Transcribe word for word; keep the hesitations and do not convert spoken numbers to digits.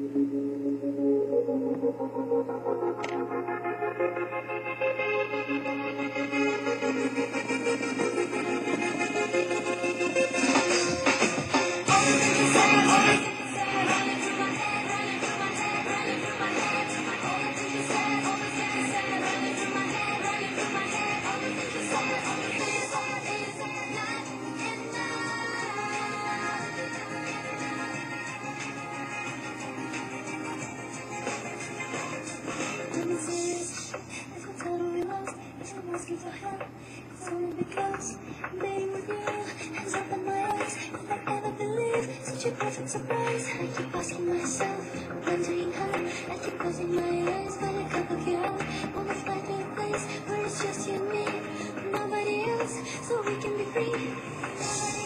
asking for help. It's only because I'm being with you. Hands up on my eyes. If I ever believe such a perfect surprise, I keep asking myself, wondering how. I keep closing my eyes, but I can't look you out. Wanna fly to a place where it's just you and me, nobody else, so we can be free. Nobody